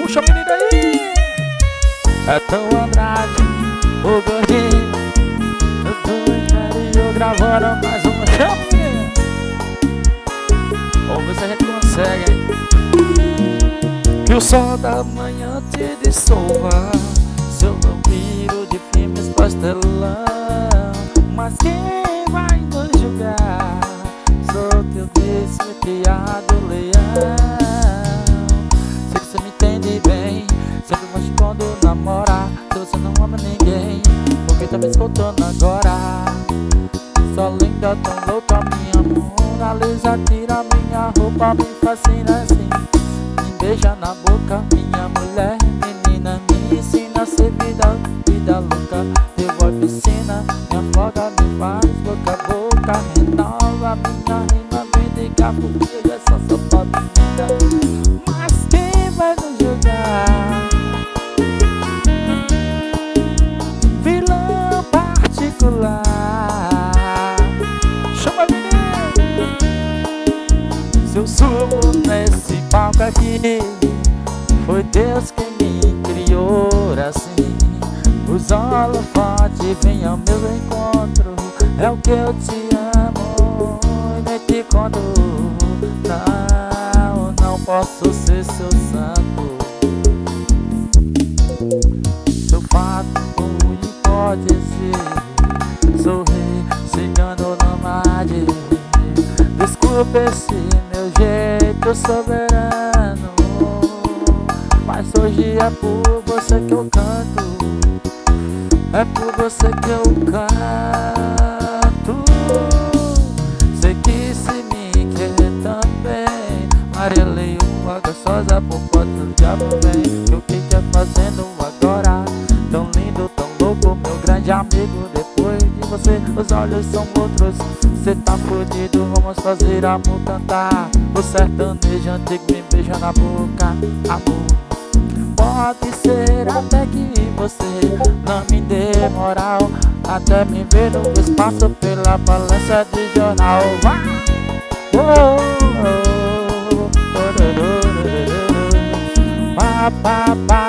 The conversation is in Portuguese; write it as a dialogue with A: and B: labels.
A: Puxa, menina aí. É tão Andrade, o gordinho. Eu tô em Carinho gravando mais uma. Chama, menina. Vamos ver se a gente consegue, hein? Que o sol da manhã te dissolva, seu vampiro de filmes pastelão. Mas quem vai nos julgar? Sou teu desfiado leão. Sei que você me entende bem, sempre faz quando namorar. Se você não ama ninguém, porque tá me escutando agora. Só linda, tão louca, minha Mona Lisa. Tira minha roupa, me fascina assim. Me beija na boca, minha mulher. Menina, me ensina a ser vida louca. Eu vou piscina, me afoga, me faz boca a boca. Renova minha rima, vem de cabo, porque eu só sou pobrinha. Mas quem vai nos julgar? Vilão particular. Chama, menino. Se eu subo nesse palco aqui, foi Deus quem me criou assim. Os holofotes vêm ao meu encontro. É o que eu te amo e nem te conto. Não posso ser seu santo. Seu fato e hipótese. Sou rei, cigano nomade. Desculpa esse meu jeito soberano, mas hoje é por você que eu canto. É por você que eu canto. Sei que se me quer também, Maria Leoa, gostosa, popota do diabo vem. O que quer fazendo agora? Tão lindo, tão louco, meu grande amigo. Depois de você, os olhos são outros. Cê tá fudido, vamos fazer amor cantar. O sertanejo antigo me beija na boca, amor. Pode ser até que você não me dê moral, até me ver no espaço pela balança de jornal. Vai!